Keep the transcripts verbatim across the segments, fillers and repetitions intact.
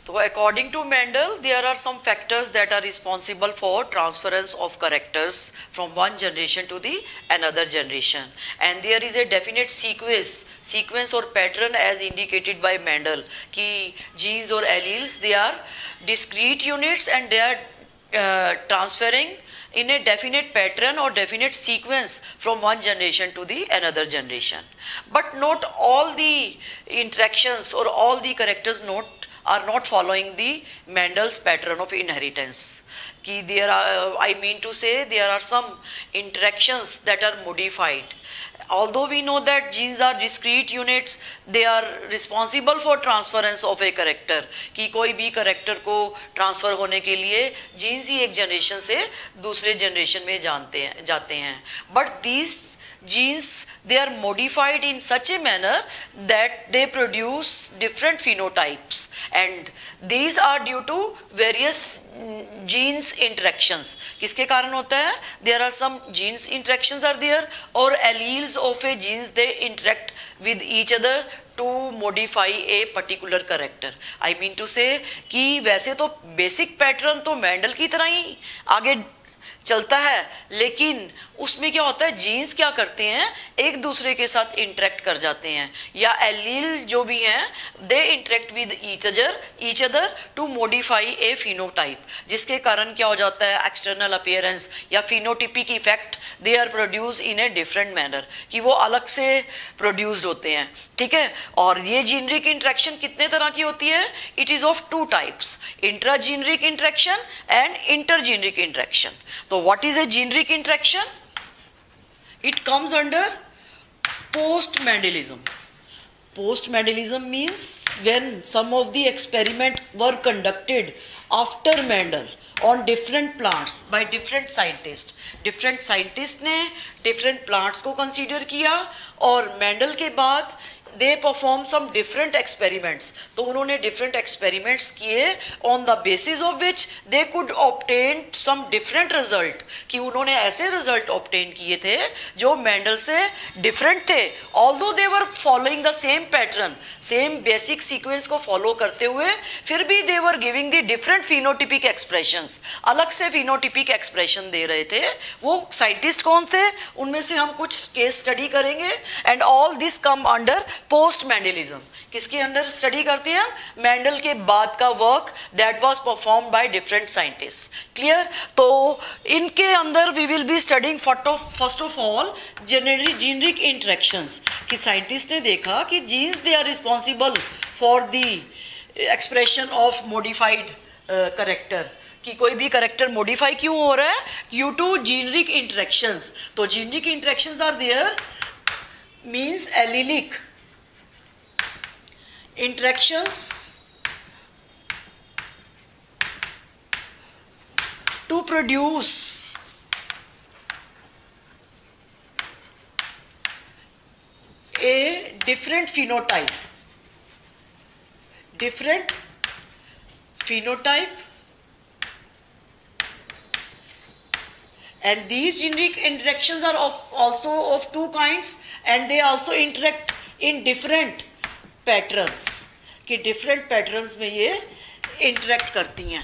So according to Mendel, there are some factors that are responsible for transference of characters from one generation to the another generation, and there is a definite sequence sequence or pattern as indicated by Mendel कि genes or alleles, they are discrete units and they are uh, transferring in a definite pattern or definite sequence from one generation to the another generation. But not all the interactions or all the characters not are not following the Mendel's pattern of inheritance. Ki there are, I mean to say, there are some interactions that are modified. Although we know that genes are discrete units, they are responsible for transference of a character. कि कोई भी character को transfer होने के लिए genes ही एक generation से दूसरे generation में जानते हैं जाते हैं. But these genes, they are modified in such a manner that they produce different phenotypes, and these are due to various genes interactions. किसके कारण होता है? There are some genes interactions are there, or alleles of a genes they interact with each other to modify a particular character. I mean to say कि वैसे तो basic pattern तो Mendel की तरह ही आगे चलता है, लेकिन उसमें क्या होता है, जीन्स क्या करते हैं, एक दूसरे के साथ इंटरेक्ट कर जाते हैं, या एलील जो भी हैं they interact with each other each other to modify a phenotype, जिसके कारण क्या हो जाता है, एक्सटर्नल अपीयरेंस या phenotypic effect they are produce in a different manner, कि वो अलग से प्रोड्यूस्ड होते हैं. ठीक है. और ये जीनरिक इंटरेक्शन कितने तरह की होती है? It is of two types, intra generic interaction and inter generic interaction. तो what is a generic interaction? It comes under post-Mendelism. Post-Mendelism means when some of the experiment were conducted after Mendel on different plants by different scientists. Different scientists ने different plants को consider किया, और Mendel के बाद they perform some different experiments. तो उन्होंने different experiments किए on the basis of which they could obtain some different result, कि उन्होंने ऐसे result obtain किए थे जो Mendel से different थे, although they were following the same pattern, same basic sequence को follow करते हुए, फिर भी they were giving the different phenotypic expressions, अलग से phenotypic expression दे रहे थे. वो scientist कौन थे? उनमें से हम कुछ case study करेंगे, and all this come under post Mendelism. किसके अंदर स्टडी करते हैं? मेंडल के बाद का work that was perform by different scientist. Clear? तो इनके अंदर we will be studying first of all generic generic interactions, कि साइंटिस्ट ने देखा कि genes they are responsible for the expression of modified character, कि कोई भी करेक्टर मॉडिफाई क्यों हो रहा है? Due to generic interactions. तो generic interactions are there means allylic interactions to produce a different phenotype, different phenotype, and these generic interactions are of also of two kinds, and they also interact in different patterns, कि different patterns में ये interact करती हैं.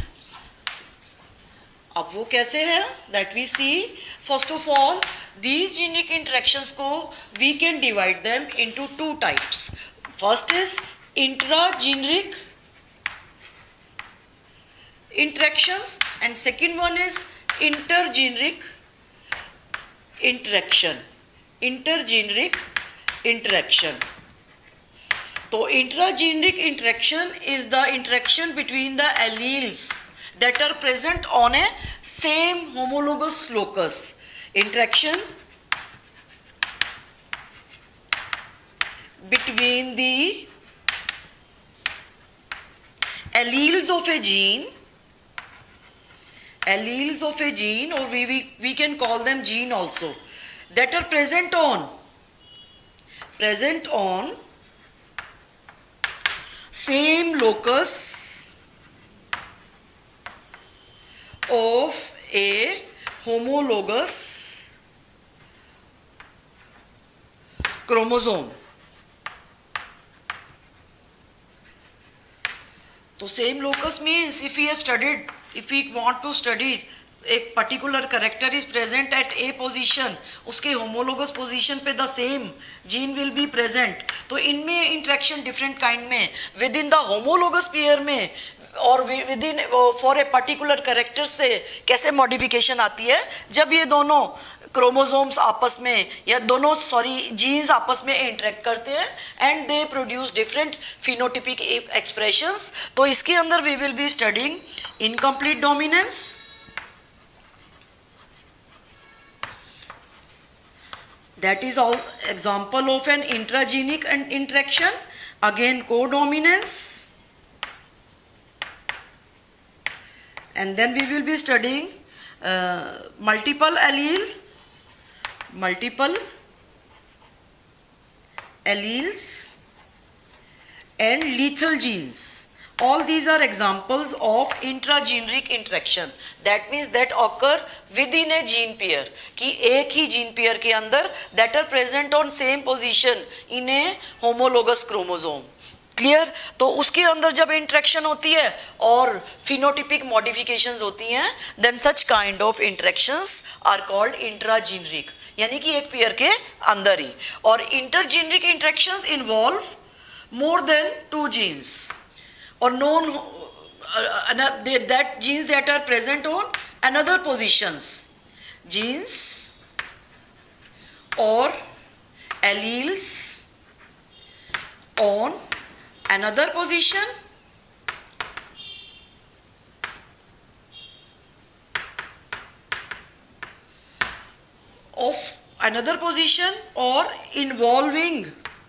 अब वो कैसे है? That we see. First of all these genic interactions को we can divide them into two types. First is intra generic interactions and second one is inter generic interaction. Inter generic interaction. So intrageneric interaction is the interaction between the alleles that are present on a same homologous locus. Interaction between the alleles of a gene, alleles of a gene, or we, we, we can call them gene also, that are present on, present on same locus of a homologous chromosome. तो same locus means if we have studied, if we want to study एक particular character is present at a position, उसके homologous position पे the same gene will be present, तो इनमें interaction different kind में within the homologous pair में और within for a particular character से कैसे मॉडिफिकेशन आती है जब ये दोनों क्रोमोसोम्स आपस में या दोनों सॉरी जीन्स आपस में इंटरेक्ट करते हैं and they produce different phenotypic expressions. तो इसके अंदर we will be studying incomplete dominance, that is all example of an intragenic and interaction, again codominance, and then we will be studying uh, multiple allele, multiple alleles and lethal genes. All these are examples of intrageneric interaction, that means that occur within a gene pair, कि एक ही gene pair के अंदर that are present on same position in a homologous chromosome. Clear? तो उसके अंदर जब interaction होती है और फिनोटिपिक मॉडिफिकेशंस होती हैं, then such kind of interactions are called intrageneric, यानी कि एक पेयर के अंदर ही। और intergeneric interactions involve more than two genes or known uh, that genes that are present on another positions, genes or alleles on another position of another position or involving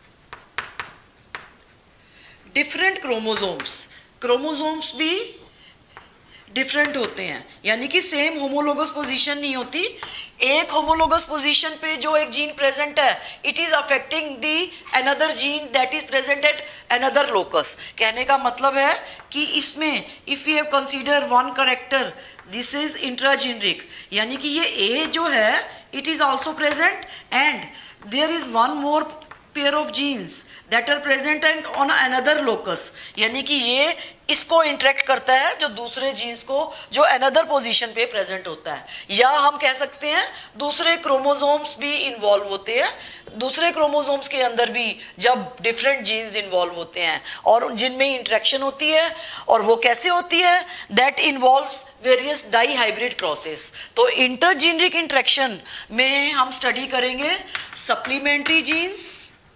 different chromosomes. Chromosomes भी different होते हैं, यानी कि same homologous position नहीं होती। एक homologous position पे जो एक जीन प्रेजेंट है, it is affecting the another gene that is present at another locus. कहने का मतलब है कि इसमें if you have consider one character, this is intrageneric, यानी कि ये ए जो है it is also present and there is one more pair of genes that are present and on another locus, यानी कि ये इसको इंटरेक्ट करता है जो दूसरे जीन्स को जो अनदर पोजीशन पे प्रेजेंट होता है। या हम कह सकते हैं दूसरे क्रोमोसोम्स भी इन्वॉल्व होते हैं, दूसरे क्रोमोसोम्स के अंदर भी जब डिफरेंट जीन्स इन्वॉल्व होते हैं और जिनमें इंटरेक्शन होती है, और वो कैसे होती है, that involves various dihybrid crosses. तो इंटरजेनरिक इंटरेक्शन में हम स्टडी करेंगे supplementary genes,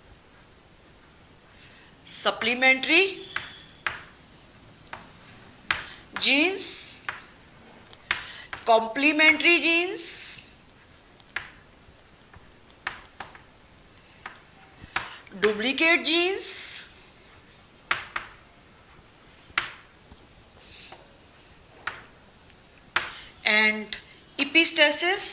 supplementary genes, complementary genes, duplicate genes, and epistasis.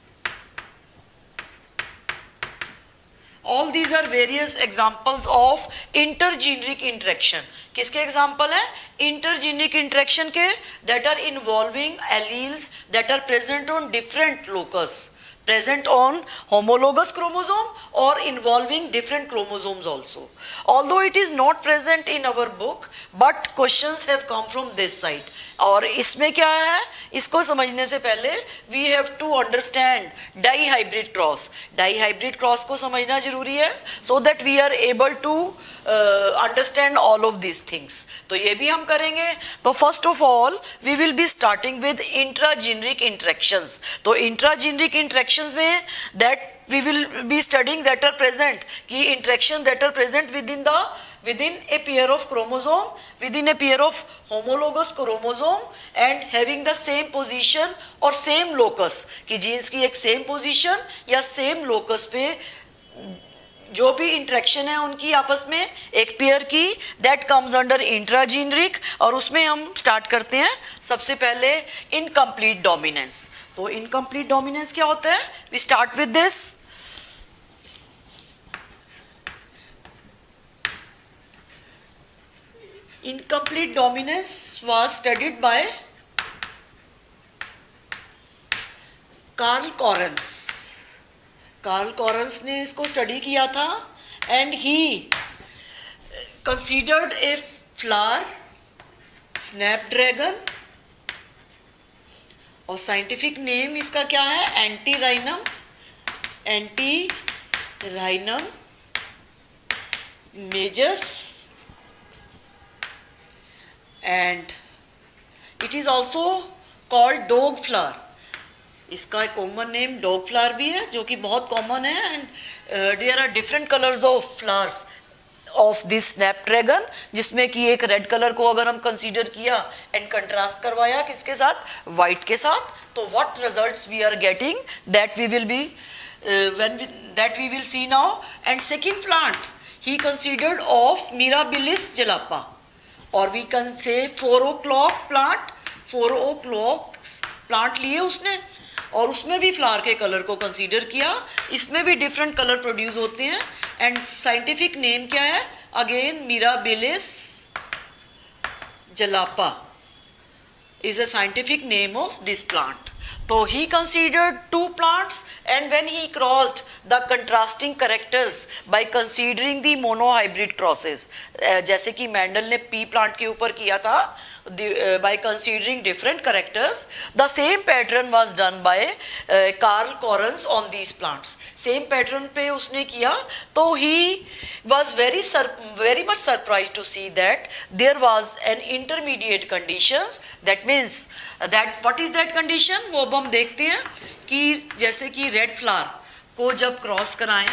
All these are various examples of intergeneric interaction. किसके example है? Intergeneric interaction के that are involving alleles that are present on different locus, present on homologous chromosome or involving different chromosomes also. Although it is not present in our book, but questions have come from this side. और इसमें क्या है, इसको समझने से पहले we have to understand dihybrid cross. Dihybrid cross को समझना जरूरी है so that we are able to uh, understand all of these things. तो ये भी हम करेंगे। तो first of all we will be starting with intrageneric interactions. तो intrageneric interactions में that we will be studying that are present, कि interaction that are present within the within a pair of chromosome, within a pair of homologous chromosome and having the same position or same locus, कि genes की एक same position या same locus पे जो भी interaction है उनकी आपस में एक पेयर की, दैट कम्स अंडर इंट्राजेनरिक। और उसमें हम स्टार्ट करते हैं सबसे पहले इनकम्प्लीट डोमिनेंस। तो इनकम्प्लीट डोमिनेंस क्या होता है? We start with this. Incomplete dominance was studied by Carl Correns. Carl Correns ने इसको स्टडी किया था and he considered a flower snapdragon, और साइंटिफिक नेम इसका क्या है, Antirrhinum, Antirrhinum majus, and it is also called dog flower. इसका common name dog flower भी है, जो कि बहुत कॉमन है, and there are different colours of flowers of this snapdragon, जिसमें कि एक रेड कलर को अगर हम कंसीडर किया एंड कंट्रास्ट करवाया किसके साथ, वाइट के साथ, तो what results we are getting, that we will be when that we will see now. And second plant he considered of Mirabilis jalapa, और we can say four o'clock plant, four o'clock plant लिए उसने, और उसमें भी flower के colour को consider किया, इसमें भी डिफरेंट कलर प्रोड्यूस होते हैं, एंड साइंटिफिक नेम क्या है, again Mirabilis jalapa is a scientific name of this plant. So he considered two plants, and when he crossed the contrasting characters by considering the monohybrid crosses, uh, जैसे कि Mendel ने P plant के ऊपर किया था, uh, by considering different characters, the same pattern was done by uh, Carl Correns on these plants. Same pattern पे उसने किया, तो he was very very much surprised to see that there was an intermediate conditions, that means that what is that condition, वो अब हम देखते हैं कि जैसे कि रेड फ्लावर को जब क्रॉस कराएं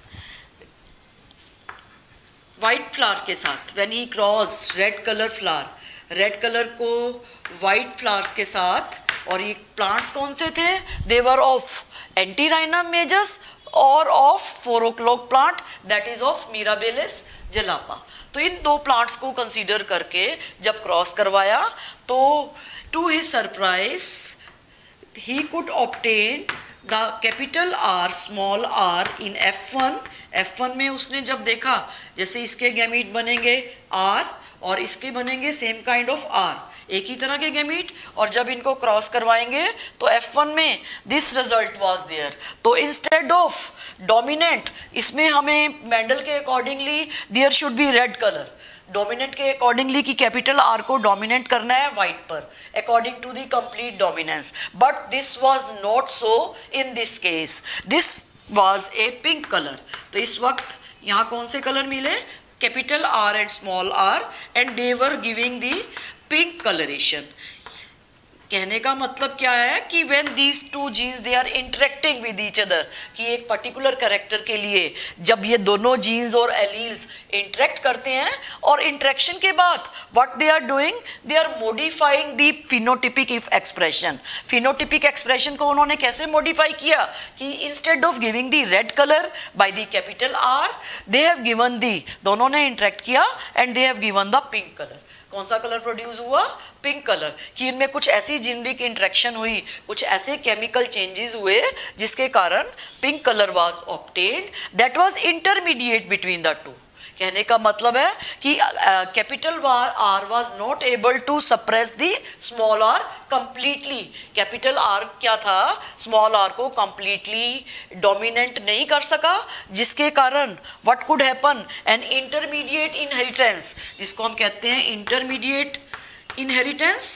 वाइट फ्लावर के साथ, when he crossed red colour flower, red colour को वाइट फ्लावर्स के साथ, और ये प्लांट्स कौन से थे, they were of Antirrhinum majus और of four o'clock plant, that is of Mirabilis jalapa. तो इन दो प्लांट्स को कंसीडर करके जब क्रॉस करवाया, तो to his surprise he could obtain the capital R small R in F one. F one में उसने जब देखा, जैसे इसके गैमीट बनेंगे आर और इसके बनेंगे सेम काइंड ऑफ आर, एक ही तरह के गैमीट, और जब इनको क्रॉस करवाएंगे तो एफ वन में दिस रिजल्ट वाज देयर। तो इंस्टेड ऑफ डोमिनेंट, इसमें हमें मेंडल के accordingly there should be red colour, dominant के अकॉर्डिंगली कि कैपिटल आर को डोमिनेट करना है वाइट पर according to the complete dominance, but this was not so in this case, this was a pink colour. तो इस वक्त यहाँ कौन से कलर मिले, capital R and small R, and they were giving the pink colouration. कहने का मतलब क्या है कि when these two genes they are interacting with each other, कि एक पर्टिकुलर कैरेक्टर के लिए जब ये दोनों जीन्स और एलील्स इंटरेक्ट करते हैं, और इंटरेक्शन के बाद what they are doing, they are modifying the phenotypic expression। phenotypic expression को उन्होंने कैसे modify किया कि instead of giving the red color by the capital R, they have given the, दोनों ने इंटरेक्ट किया and they have given the pink color। कौन सा कलर प्रोड्यूस हुआ, पिंक कलर, कि इनमें कुछ ऐसी जेनेरिक इंटरेक्शन हुई, कुछ ऐसे केमिकल चेंजेस हुए जिसके कारण pink colour was obtained, that was intermediate between the two. कहने का मतलब है कि capital R was not able to suppress the small R completely. Capital R क्या था, स्मॉल आर को कंप्लीटली डोमिनेंट नहीं कर सका, जिसके कारण what could happen, an intermediate inheritance, जिसको हम कहते हैं इंटरमीडिएट इनहेरिटेंस,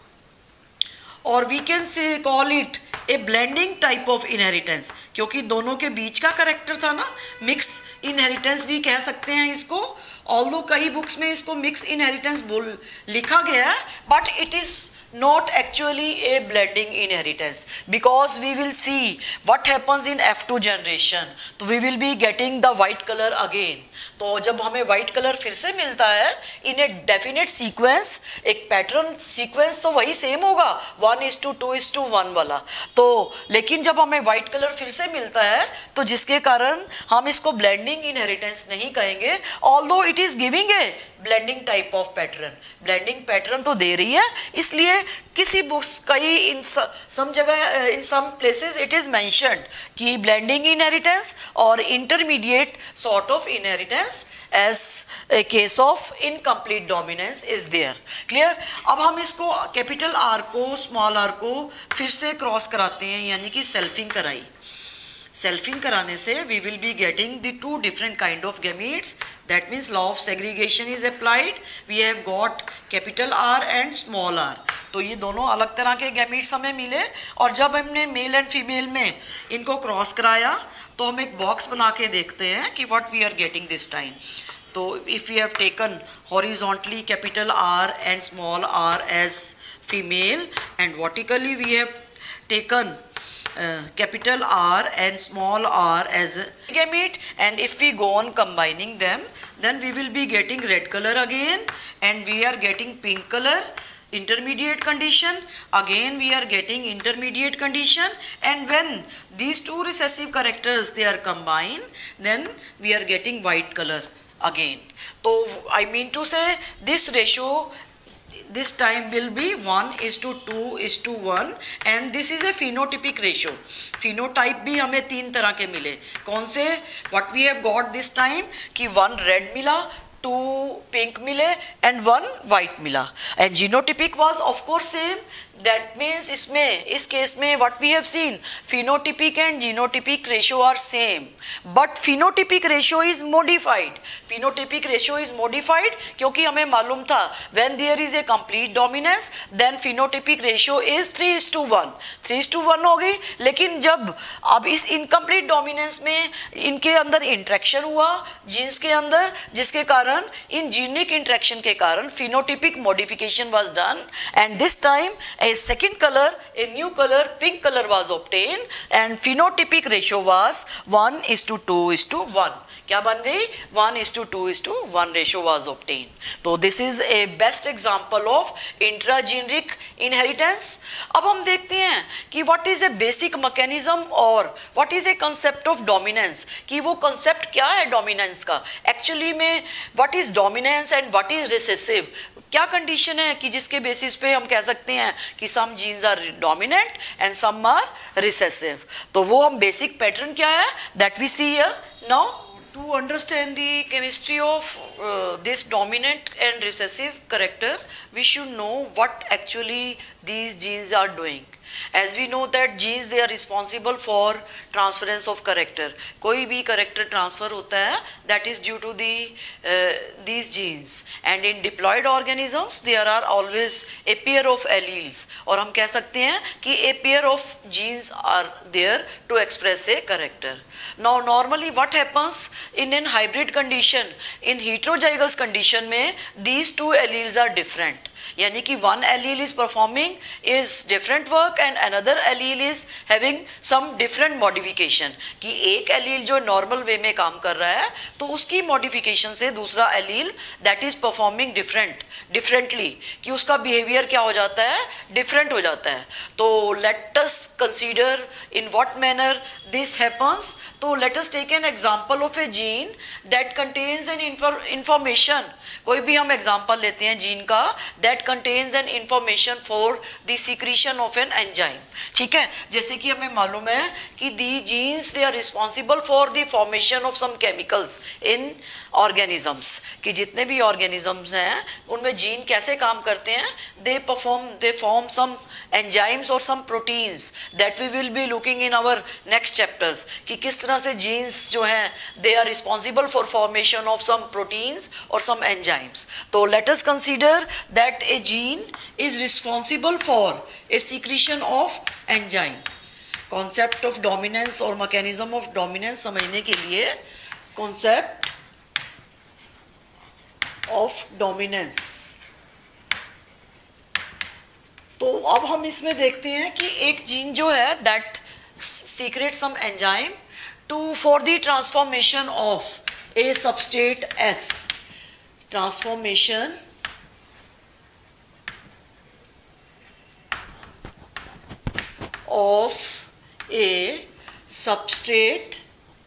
और we can say call it a blending type of inheritance, क्योंकि दोनों के बीच का करेक्टर था ना, मिक्स इनहेरिटेंस भी कह सकते हैं इसको, ऑल्दो कई बुक्स में इसको मिक्स इनहेरिटेंस बोल लिखा गया है, but it is not actually a blending inheritance, because we will see what happens in F two generation, तो we will be getting the white color again। तो जब हमें white color फिर से मिलता है in a definite sequence, एक pattern sequence तो वही सेम होगा, one is to two is to one वाला, तो लेकिन जब हमें white color फिर से मिलता है, तो जिसके कारण हम इसको blending inheritance नहीं कहेंगे, although it is giving a blending type of pattern, blending pattern तो दे रही है, इसलिए किसी बुक्स कई इन सम जगह in some places it is mentioned कि ब्लेंडिंग इनहेरिटेंस और intermediate sort of inheritance as a case of incomplete dominance is there. Clear. अब हम इसको कैपिटल आर को स्मॉल आर को फिर से क्रॉस कराते हैं, यानी कि सेल्फिंग कराई। सेल्फिंग कराने से we will be getting the two different kind of gametes. That means law of segregation is applied. We have got capital R and small R. तो ये दोनों अलग तरह के गैमीट्स हमें मिले, और जब हमने मेल एंड फीमेल में इनको क्रॉस कराया तो हम एक बॉक्स बना के देखते हैं कि what we are getting this time. तो if we have taken horizontally capital R and small R as female, and vertically we have taken uh, capital R and small r as a gamete, and if we go on combining them, then we will be getting red color again, and we are getting pink color, intermediate condition, again we are getting intermediate condition, and when these two recessive characters they are combined, then we are getting white color again. So I mean to say this ratio this time will be one is to two is to one, and this is a phenotypic ratio. Phenotype भी हमें तीन तरह के मिले. कौन से? What we have got this time कि one red मिला, two pink मिले and one white मिला, and genotypic was of course same. That means इसमें इस केस में what we have seen, phenotypic and genotypic ratio are same, but phenotypic ratio is modified. Phenotypic ratio is modified क्योंकि हमें मालूम था when there is a complete dominance then phenotypic ratio is three is to one. three is to one हो गई, लेकिन जब अब इस incomplete dominance में इनके अंदर interaction हुआ जीन्स के अंदर, जिसके कारण इन जीनिक interaction के कारण phenotypic modification was done, and this time a second color, a new color, pink color was obtained, and phenotypic ratio was one is to two is to one. क्या बन गई? one is to two is to one ratio was obtained. तो this is a best example of intrageneric inheritance. अब हम देखते हैं कि what is a basic mechanism और what is a concept of dominance, कि वो concept क्या है dominance का. Actually में what is dominance and what is recessive, क्या कंडीशन है कि जिसके बेसिस पे हम कह सकते हैं कि some genes are dominant and some are recessive. तो वो हम बेसिक पैटर्न क्या है that we see here now. To understand the chemistry of uh, this dominant and recessive character, we should know what actually these genes are doing. As we know that genes they are responsible for transference of character. कोई भी character transfer होता है that is due to the uh, these genes, and in diploid organisms there are always a pair of alleles, और हम कह सकते हैं कि a pair of genes are there to express a character. Now normally what happens in an hybrid condition, in heterozygous condition में these two alleles are different. यानी कि one allele is performing is different work and another allele is having some different modification. कि एक allele जो normal way में काम कर रहा है तो उसकी modification से दूसरा allele that is performing different differently कि उसका behavior क्या हो जाता है, different हो जाता है. तो let us consider in what manner this happens. तो let us take an example of a gene that contains an information. कोई भी हम example लेते हैं gene का that contains an information for the secretion of an enzyme. ठीक है, जैसे कि हमें मालूम है कि the genes they are responsible for the formation of some chemicals in organisms. कि जितने भी organisms हैं उनमें जीन कैसे काम करते हैं, they perform they form some enzymes or some proteins that we will be looking in our next chapters. कि किस तरह से genes जो हैं they are responsible for formation of some proteins or some enzymes. तो let us consider that a gene is responsible for a secretion of enzyme. Concept of dominance और mechanism of dominance समझने के लिए concept of dominance. तो अब हम इसमें देखते हैं कि एक जीन जो है that secretes some enzyme to for the transformation of a substrate S. Transformation of a substrate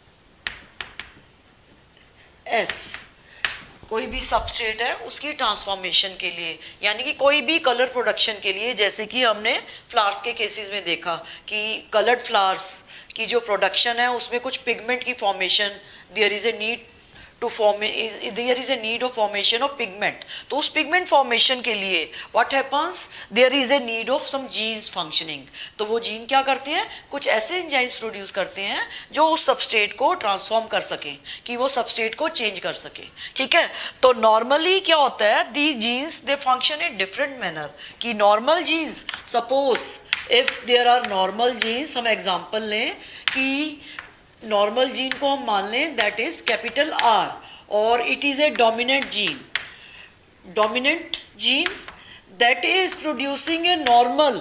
S. कोई भी सबस्ट्रेट है उसकी ट्रांसफॉर्मेशन के लिए, यानी कि कोई भी कलर प्रोडक्शन के लिए, जैसे कि हमने फ्लावर्स के केसेस में देखा कि कलर्ड फ्लावर्स की जो प्रोडक्शन है उसमें कुछ पिगमेंट की formation there is a need to form, there is a need of formation of pigment. तो उस pigment formation के लिए what happens, there is a need of some genes functioning. तो वो जीन क्या करते हैं, कुछ ऐसे enzymes produce करते हैं जो उस substrate को transform कर सकें, कि वो substrate को change कर सके. ठीक है, तो normally क्या होता है, these genes they function in different manner. कि normal genes, suppose if there are normal genes, हम example लें कि नॉर्मल जीन को हम मान लें दैट इज कैपिटल आर और it is a dominant gene, dominant gene that is producing a normal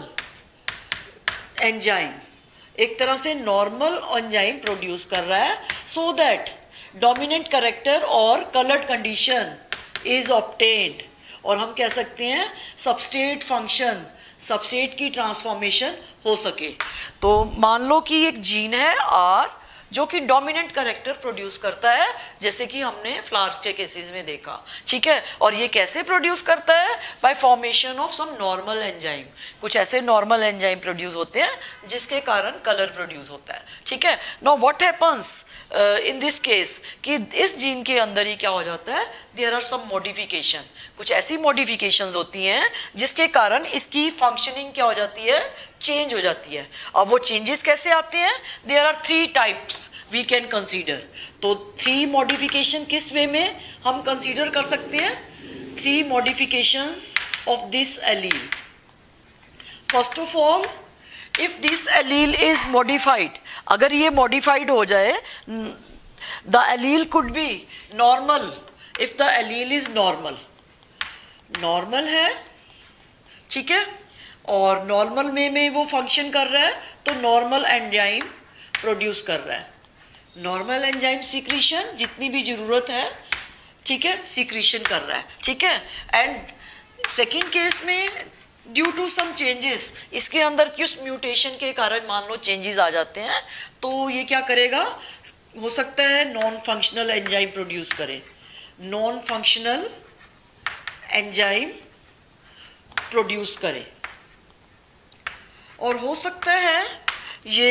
enzyme, एक तरह से नॉर्मल एंजाइम प्रोड्यूस कर रहा है, सो दैट डोमिनेंट कैरेक्टर और कलर्ड कंडीशन इज ऑब्टेन्ड, और हम कह सकते हैं सबस्ट्रेट फंक्शन, सबस्ट्रेट की ट्रांसफॉर्मेशन हो सके. तो मान लो कि एक जीन है आर जो कि डोमिनेंट कैरेक्टर प्रोड्यूस करता है, जैसे कि हमने फ्लावर्स के केसेस में देखा. ठीक है, और ये कैसे प्रोड्यूस करता है, by formation of some normal enzyme. कुछ ऐसे नॉर्मल एंजाइम प्रोड्यूस होते हैं जिसके कारण कलर प्रोड्यूस होता है. ठीक है, now what happens in this case कि इस जीन के अंदर ही क्या हो जाता है, देयर आर सम मॉडिफिकेशन, कुछ ऐसी मॉडिफिकेशंस होती हैं जिसके कारण इसकी फंक्शनिंग क्या हो जाती है, चेंज हो जाती है. अब वो चेंजेस कैसे आते हैं, there are three types we can consider. तो थ्री मॉडिफिकेशन किस वे में हम कंसीडर कर सकते हैं, three modifications of this allele. First of all, if this allele is modified, अगर ये मॉडिफाइड हो जाए, the allele could be normal, if the allele is normal, normal है, ठीक है, और नॉर्मल में में वो फंक्शन कर रहा है, तो नॉर्मल एंजाइम प्रोड्यूस कर रहा है, नॉर्मल एंजाइम सीक्रेशन जितनी भी ज़रूरत है, ठीक है, सीक्रेशन कर रहा है. ठीक है, एंड सेकंड केस में ड्यू टू सम चेंजेस, इसके अंदर कुछ म्यूटेशन के कारण मान लो चेंजेस आ जाते हैं, तो ये क्या करेगा, हो सकता है नॉन फंक्शनल एंजाइम प्रोड्यूस करे, नॉन फंक्शनल एंजाइम प्रोड्यूस करे, और हो सकता है ये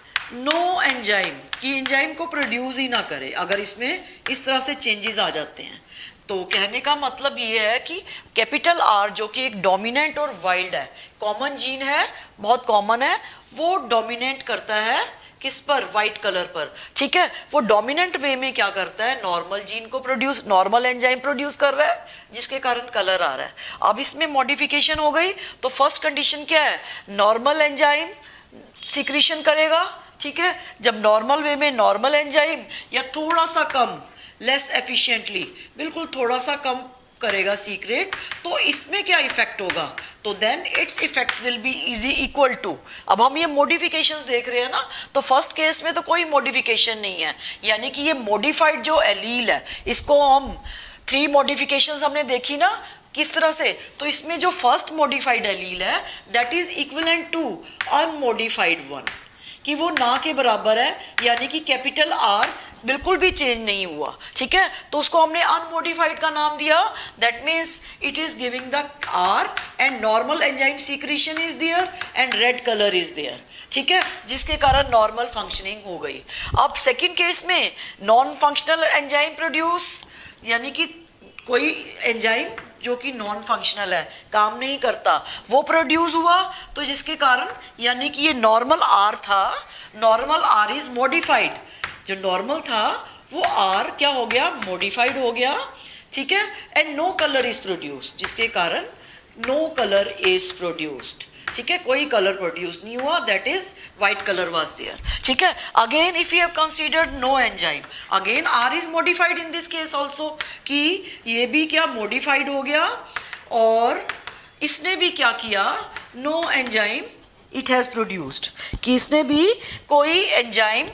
नो एंजाइम की एंजाइम को प्रोड्यूस ही ना करे अगर इसमें इस तरह से चेंजेस आ जाते हैं. तो कहने का मतलब ये है कि कैपिटल आर जो कि एक डोमिनेंट और वाइल्ड है, कॉमन जीन है, बहुत कॉमन है, वो डोमिनेट करता है किस पर, वाइट कलर पर. ठीक है, वो डोमिनेंट वे में क्या करता है, नॉर्मल जीन को प्रोड्यूस, नॉर्मल एंजाइम प्रोड्यूस कर रहा है जिसके कारण कलर आ रहा है. अब इसमें मॉडिफिकेशन हो गई, तो फर्स्ट कंडीशन क्या है, नॉर्मल एंजाइम सीक्रेशन करेगा. ठीक है, जब नॉर्मल वे में नॉर्मल एंजाइम या थोड़ा सा कम, लेस एफिशिएंटली, बिल्कुल थोड़ा सा कम करेगा सीक्रेट, तो इसमें क्या इफेक्ट होगा, तो then its effect will be easy equal to. अब हम ये मॉडिफिकेशंस देख रहे हैं ना, तो फर्स्ट केस में तो कोई मॉडिफिकेशन नहीं है, यानी कि ये मॉडिफाइड जो एलील है, इसको हम थ्री मॉडिफिकेशंस हमने देखी ना किस तरह से, तो इसमें जो फर्स्ट मॉडिफाइड एलील है that is equivalent to unmodified one, कि वो ना के बराबर है, यानी कि कैपिटल आर बिल्कुल भी चेंज नहीं हुआ. ठीक है, तो उसको हमने अनमॉडिफाइड का नाम दिया, that means it is giving the R and normal enzyme secretion is there and red colour is there. ठीक है, जिसके कारण नॉर्मल फंक्शनिंग हो गई. अब सेकंड केस में नॉन फंक्शनल एंजाइम प्रोड्यूस, यानी कि कोई एंजाइम जो कि नॉन फंक्शनल है, काम नहीं करता, वो प्रोड्यूस हुआ, तो जिसके कारण, यानी कि ये नॉर्मल आर था, नॉर्मल आर इज मॉडिफाइड, जो नॉर्मल था वो आर क्या हो गया, मॉडिफाइड हो गया. ठीक है, and no colour is produced, जिसके कारण नो कलर इज प्रोड्यूस्ड. ठीक है, कोई कलर प्रोड्यूस नहीं हुआ, that is white colour was there. ठीक है, again if you have considered no enzyme, again R is modified in this case also, कि ये भी क्या मॉडिफाइड हो गया, और इसने भी क्या किया, no enzyme it has produced, कि इसने भी कोई एंजाइम,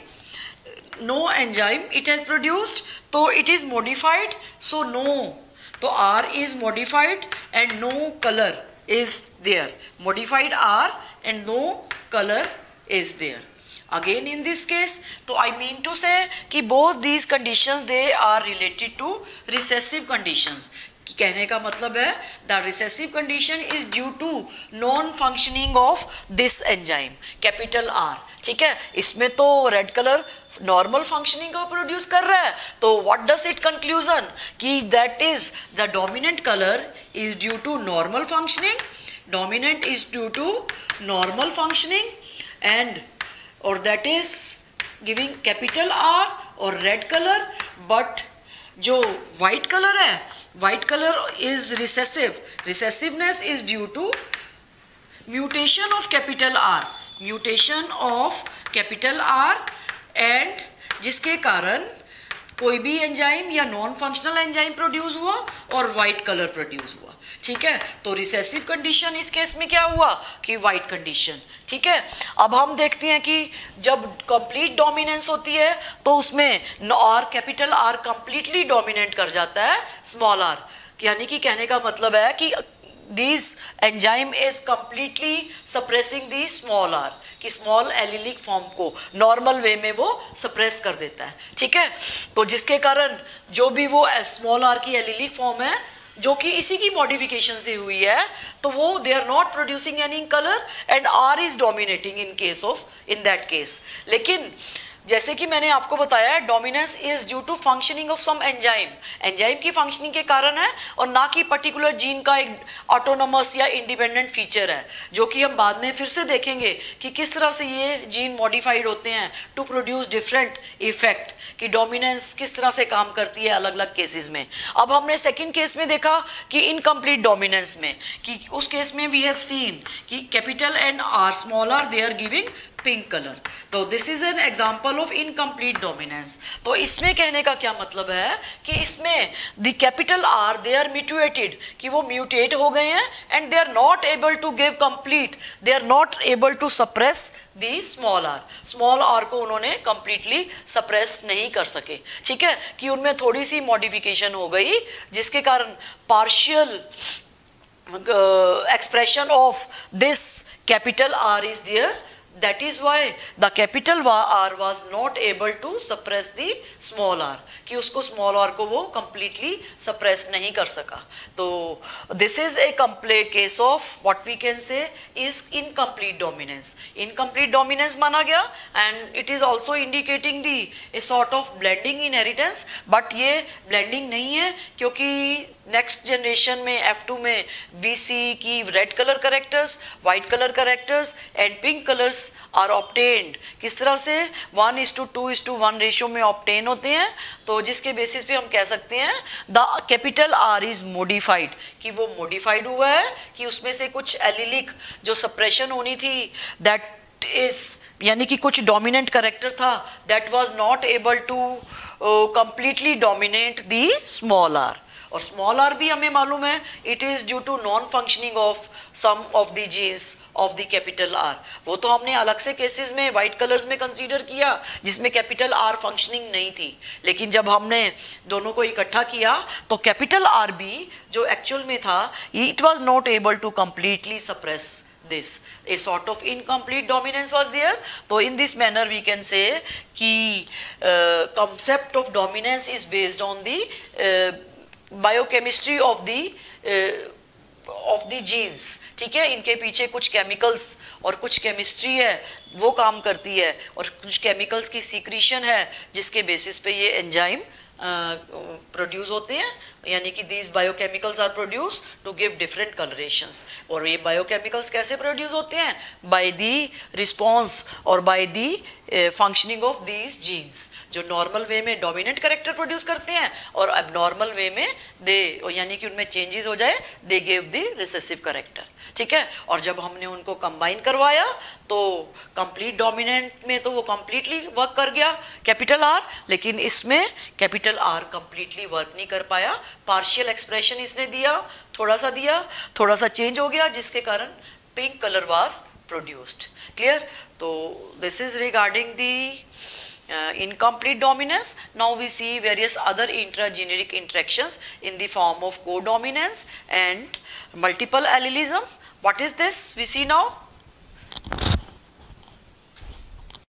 no enzyme it has produced, तो it is modified, so no, तो R is modified and no colour is there, modified R and no color is there. Again in this case, so I mean to say कि both these conditions they are related to recessive conditions. कहने का मतलब है the recessive condition is due to non functioning of this enzyme capital R, ठीक है। इसमें तो red colour normal functioning को प्रोड्यूस कर रहा है, तो व्हाट डज इट कंक्लूजन कि that is the dominant colour is due to normal functioning, dominant is due to normal functioning and और that is giving capital R और red colour, but जो white colour है, white colour is recessive, recessiveness is due to mutation of capital R, mutation of capital R and जिसके कारण कोई भी enzyme या non functional enzyme produce हुआ और वाइट कलर प्रोड्यूस हुआ, ठीक है। तो रिसेसिव कंडीशन इस केस में क्या हुआ कि वाइट कंडीशन, ठीक है। अब हम देखते हैं कि जब कंप्लीट डोमिनेंस होती है तो उसमें R capital R completely dominate कर जाता है स्मॉल आर, यानी कि कहने का मतलब है कि this enzyme is completely suppressing the small R, कि स्मॉल एलिलिक फॉर्म को नॉर्मल वे में वो सप्रेस कर देता है, ठीक है। तो जिसके कारण जो भी वो स्मॉल आर की एलिलिक फॉर्म है जो कि इसी की मॉडिफिकेशन से हुई है, तो वो they are not producing any colour and R is dominating in case of in that case. लेकिन जैसे कि मैंने आपको बताया dominance is due to functioning of some enzyme, enzyme की फंक्शनिंग के कारण है और ना कि पर्टिकुलर जीन का एक ऑटोनोमस या इंडिपेंडेंट फीचर है, जो कि हम बाद में फिर से देखेंगे कि किस तरह से ये जीन मॉडिफाइड होते हैं टू प्रोड्यूस डिफरेंट इफेक्ट, कि डोमिनेंस किस तरह से काम करती है अलग अलग केसेस में। अब हमने सेकंड केस में देखा कि इनकम्प्लीट डोमिनेंस में, कि उस केस में वी हैव सीन कि capital and R small R they are giving pink colour, तो this is an example of incomplete dominance. तो इसमें कहने का क्या मतलब है कि इसमें the capital R they are mutated, कि वो म्यूटेट हो गए हैं and they are not able to give complete, they are not able to suppress the small R, small R को उन्होंने कंप्लीटली सप्रेस नहीं कर सके, ठीक है, कि उनमें थोड़ी सी मॉडिफिकेशन हो गई जिसके कारण partial expression of this capital R is there, that is why the capital R was not able to suppress the small r, कि उसको small r को वो completely suppress नहीं कर सका। तो this is a complete case of what we can say is incomplete dominance, incomplete dominance माना गया and it is also indicating the a sort of blending inheritance, but ये blending नहीं है क्योंकि नेक्स्ट जनरेशन में एफ टू में we see की red colour characters, white colour characters and pink colours are obtained, किस तरह से one is to two is to one ratio में ऑब्टेन होते हैं, तो जिसके बेसिस पे हम कह सकते हैं the capital R is modified, कि वो मॉडिफाइड हुआ है, कि उसमें से कुछ एलिलिक जो सप्रेशन होनी थी दैट इज, यानी कि कुछ डोमिनेंट करेक्टर था that was not able to completely dominate the small R, और स्मॉल आर भी हमें मालूम है it is due to non functioning of some of the genes of the capital R. वो तो हमने अलग से केसेस में वाइट कलर्स में कंसीडर किया जिसमें कैपिटल आर फंक्शनिंग नहीं थी, लेकिन जब हमने दोनों को इकट्ठा किया तो कैपिटल आर भी जो एक्चुअल में था it was not able to completely suppress this, a sort of incomplete dominance was there. So in this manner we can say कि uh, concept of dominance is based on the uh, biochemistry of the uh, of the genes, ठीक है। इनके पीछे कुछ chemicals और कुछ chemistry है वो काम करती है और कुछ केमिकल्स की सीक्रीशन है जिसके बेसिस पे ये एंजाइम प्रोड्यूस uh, होते हैं, यानी कि these biochemicals are produce to give different colourations. और ये बायोकेमिकल्स कैसे प्रोड्यूस होते हैं? बाय दी रिस्पॉन्स और by the functioning of these genes, जो नॉर्मल वे में डोमिनेंट करेक्टर प्रोड्यूस करते हैं और अब नॉर्मल वे में दे, यानी कि उनमें चेंजेस हो जाए, they give the recessive character, ठीक है। और जब हमने उनको कंबाइन करवाया तो कंप्लीट डोमिनेंट में तो वो कंप्लीटली वर्क कर गया कैपिटल आर, लेकिन इसमें कैपिटल आर कंप्लीटली वर्क नहीं कर पाया, पार्शियल एक्सप्रेशन इसने दिया, थोड़ा सा दिया, थोड़ा सा चेंज हो गया जिसके कारण pink colour was produced. Clear? तो this is regarding the Uh, incomplete dominance. Now we see various other intrageneric interactions in the form of codominance and multiple allelism. What is this? We see now